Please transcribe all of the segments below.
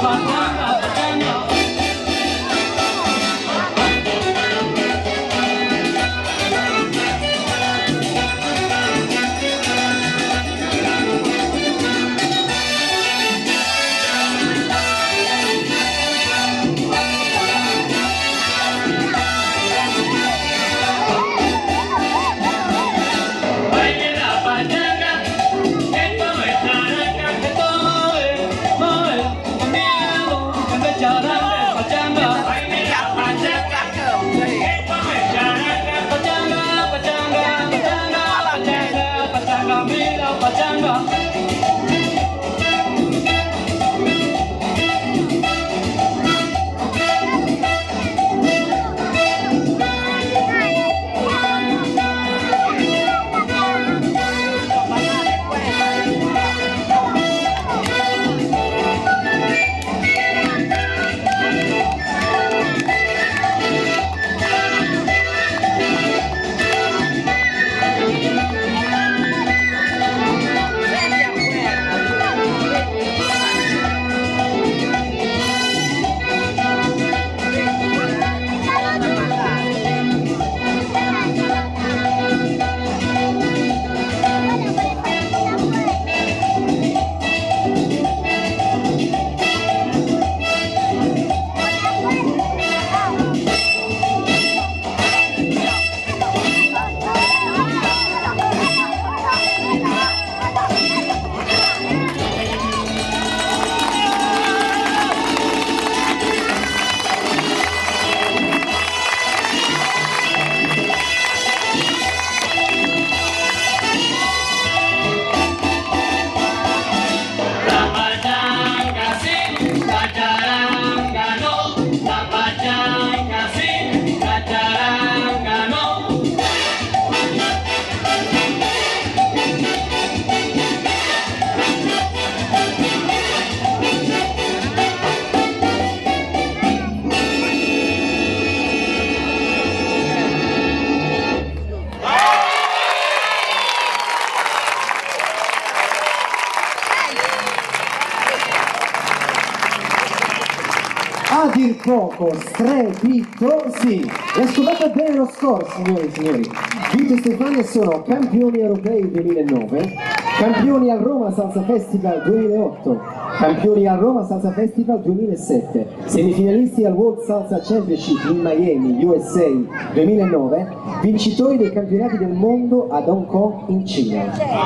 A dir poco strepitosi. Ascoltate bene lo score, signori e signori. Vito e Stefania sono campioni europei 2009, campioni al Roma Salsa Festival 2008, campioni al Roma Salsa Festival 2007, semifinalisti al World Salsa Championship in Miami, USA 2009, vincitori dei campionati del mondo ad Hong Kong in Cina.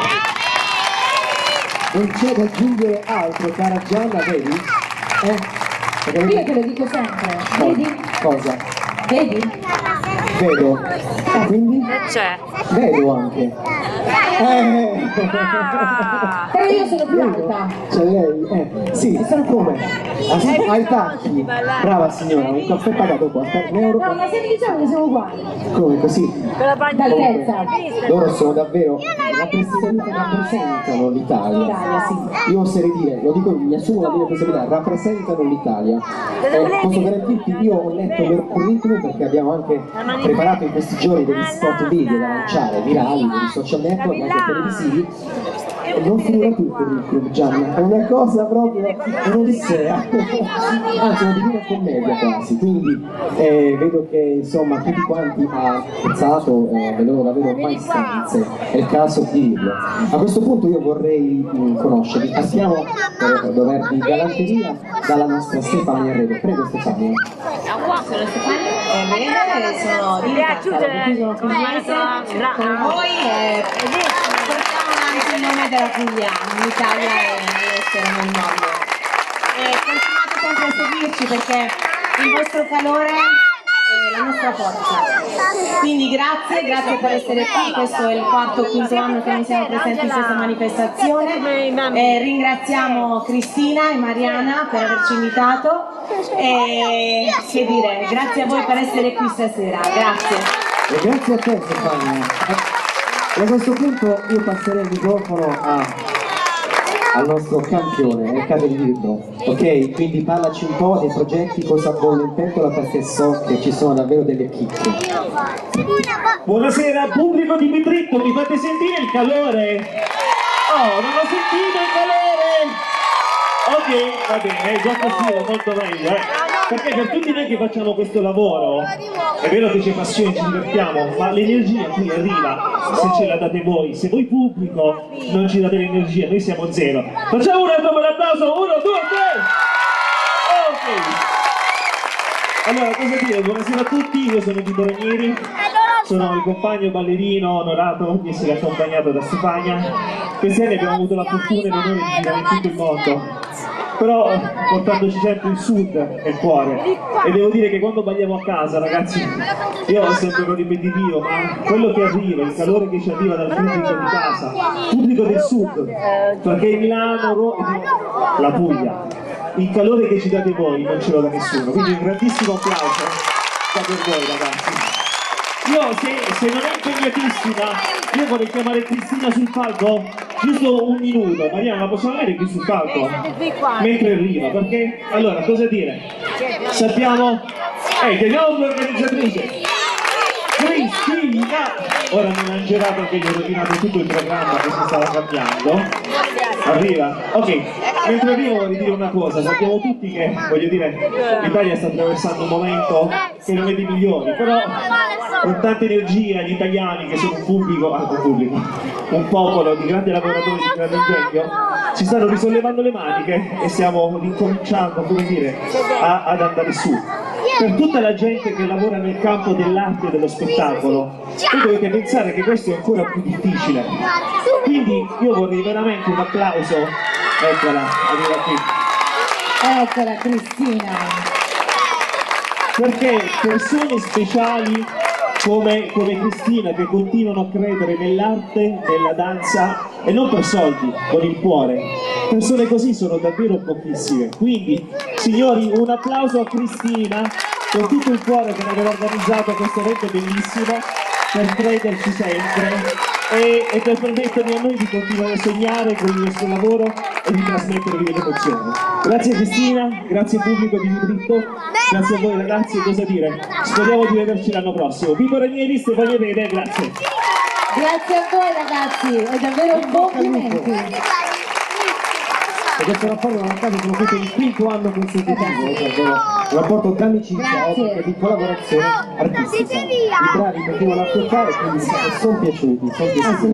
Non c'è da aggiungere altro, cara Gianna, vedi? Io te lo dico sempre, vedi? Cosa? Vedi? Vedo. Quindi? C'è. Vedo anche. Però io sono più alta. Cioè lei? Sì, sono come? Ai tacchi. Brava signora, un caffè pagato qua. No, ma se mi diciamo che siamo uguali. Come così? D'altezza. Loro sono davvero rappresentano l'Italia. Sì. Io oserei dire, lo dico, mi assumo la mia responsabilità, rappresentano l'Italia. Posso garantirti, io ho letto il loro curriculum perché abbiamo anche preparato in questi giorni degli spot video da lanciare, virali, dei social network, anche televisivi. Non finirà più il curriculum, Gianna, è una cosa proprio un'odissea, anzi una divina commedia quasi, quindi vedo che insomma tutti quanti ha apprezzato le loro davvero maestranze, è il caso di dirlo. A questo punto io vorrei conoscervi, partiamo per dover di galanteria dalla nostra Stefania Redo. Prego Stefania. Sono Stefania Redo e sono diventata con voi e portiamo avanti il nome della Puglia in Italia e all'estero nel mondo. E continuate sempre a seguirci perché il vostro calore è la nostra forza. Quindi grazie per essere qui, questo è il quarto o quinto anno che noi siamo presenti in questa manifestazione. Ringraziamo Cristina e Mariana per averci invitato e che dire, grazie a voi per essere qui stasera, grazie. E grazie a te Stefania. E a questo punto io passerei il microfono al nostro campione, nel caso di libro, ok? Quindi parlaci un po' dei progetti, cosa bollo in pentola, perché so che ci sono davvero delle chicche. Buonasera pubblico di Pitritto, mi fate sentire il calore? Oh, non ho sentito il calore! Ok, va bene, già così è molto meglio, perché per tutti noi che facciamo questo lavoro, è vero che c'è passione, ci divertiamo, ma l'energia qui arriva se ce la date voi. Se voi pubblico non ci date l'energia, noi siamo zero. Facciamo un altro bel applauso, 1, 2, 3! Ok! Allora, cosa dire? Buonasera a tutti, io sono Vito Ranieri, sono il compagno ballerino onorato di essere accompagnato da Stefania. Questi anni abbiamo avuto la fortuna e l'onore di girare in tutto il mondo, però portandoci sempre il sud e il cuore. E devo dire che quando balliamo a casa, ragazzi, io sembro ripetitivo, ma quello che arriva, il calore che ci arriva dal pubblico di casa, pubblico del sud, perché Milano, la Puglia, il calore che ci date voi non ce lo dà nessuno, quindi un grandissimo applauso per voi, ragazzi. Io, se non è impegnatissima, io vorrei chiamare Cristina sul palco, giusto un minuto. Mariana, la possiamo avere qui sul palco? Mentre arriva, perché, allora, cosa dire? Sappiamo, chiamiamo l'organizzatrice, Cristina! Ora mi mangerà perché gli ho rovinato tutto il programma che si stava cambiando. Arriva? Ok, mentre arrivo vorrei dire una cosa, sappiamo tutti che, voglio dire, l'Italia sta attraversando un momento che non è dei migliori, però con tanta energia gli italiani che sono un popolo di grandi lavoratori, di grande ingegno, si stanno risollevando le maniche e stiamo ricominciando, come dire, ad andare su. Per tutta la gente che lavora nel campo dell'arte e dello spettacolo, voi dovete pensare che questo è ancora più difficile. Quindi io vorrei veramente un applauso. Eccola, arriva qui. Eccola Cristina. Perché persone speciali come Cristina, che continuano a credere nell'arte, nella danza, e non per soldi, con il cuore. Persone così sono davvero pochissime. Quindi, signori, un applauso a Cristina con tutto il cuore per aver organizzato questo evento bellissimo, per crederci sempre e per permettermi a noi di continuare a sognare con il nostro lavoro e di trasmettervi delle emozioni. Grazie Cristina, grazie pubblico di Vitritto, grazie a voi ragazzi, e cosa dire? Speriamo di vederci l'anno prossimo. Vito Ranieri, Stefania Vede, grazie. Grazie a voi ragazzi, è davvero un complimenti. E questo rapporto non a caso sono questo il quinto anno consecutivo, un rapporto d'amicizia e di collaborazione artistica. I bravi potevano approfittare, quindi sono piaciuti.